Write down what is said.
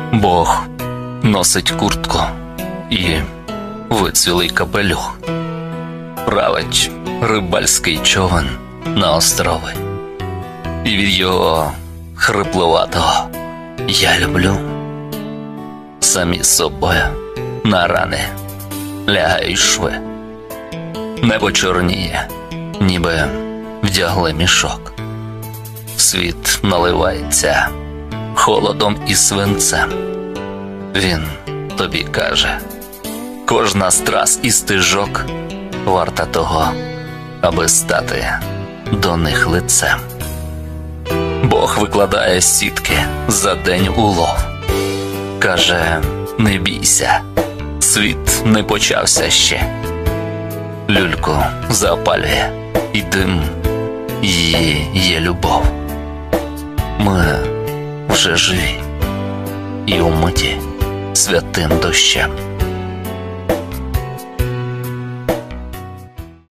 Бог носить куртку і вицвілий капелюх, править рибальський човен на острови. І від його хрипловатого «я люблю» самі собою на рани лягають шви. Небо чорніє, ніби вдягли мішок. Світ наливається холодом і свинцем. Він тобі каже: кожна з трас і стежок варта того, аби стати до них лицем. Бог викладає сітки за день улов. Каже: не бійся, світ не почався ще. Люльку запалює і дим, її є любов. Ми вже живі і умиті святим дощем.